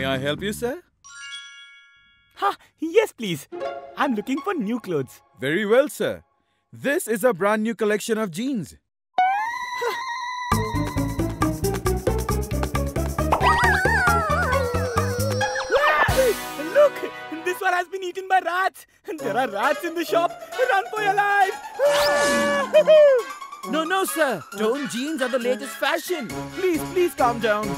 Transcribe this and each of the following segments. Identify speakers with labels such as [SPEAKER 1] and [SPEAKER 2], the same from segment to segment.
[SPEAKER 1] I help you, sir?
[SPEAKER 2] Yes, please. I'm looking for new clothes.
[SPEAKER 1] Very well, sir. This is a brand new collection of jeans.
[SPEAKER 2] Look, this one has been eaten by rats. There are rats in the shop. Run for your life.
[SPEAKER 1] No, sir. Tone jeans are the latest fashion. Please calm down.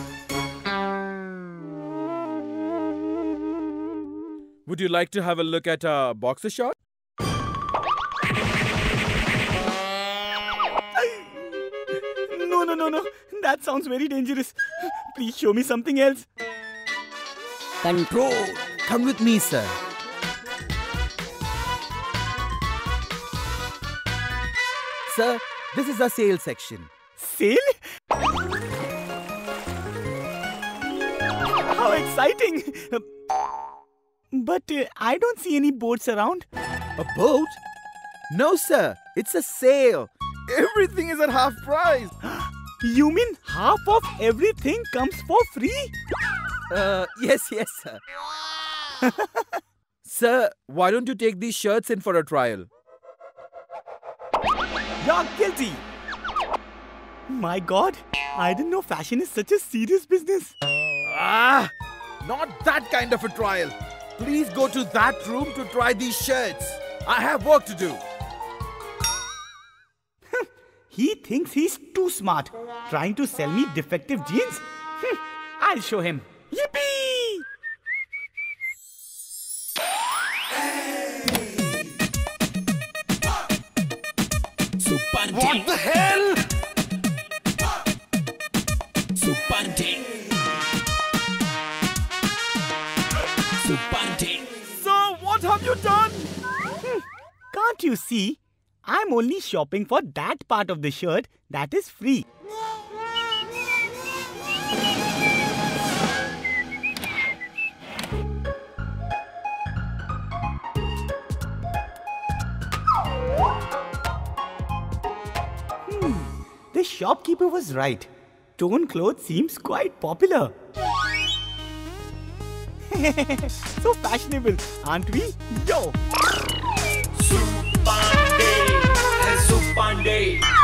[SPEAKER 1] Would you like to have a look at a boxer short?
[SPEAKER 2] No. That sounds very dangerous. Please show me something else.
[SPEAKER 1] Control. Come with me, sir. Sir, this is our sale section.
[SPEAKER 2] Sale? How exciting! But I don't see any boats around.
[SPEAKER 1] A boat? No, sir. It's a sale. Everything is at half price.
[SPEAKER 2] You mean half of everything comes for free?
[SPEAKER 1] Yes, sir. Sir, why don't you take these shirts in for a trial?
[SPEAKER 2] You're guilty. My God, I didn't know fashion is such a serious business.
[SPEAKER 1] Not that kind of a trial. Please go to that room to try these shirts. I have work to do.
[SPEAKER 2] He thinks he's too smart, trying to sell me defective jeans. I'll show him. Yippee!
[SPEAKER 1] What the hell? Sir, what have you done?
[SPEAKER 2] Can't you see? I'm only shopping for that part of the shirt that is free. The shopkeeper was right. Tone clothes seems quite popular. So fashionable, aren't we? Yo!
[SPEAKER 3] Supande, Supande.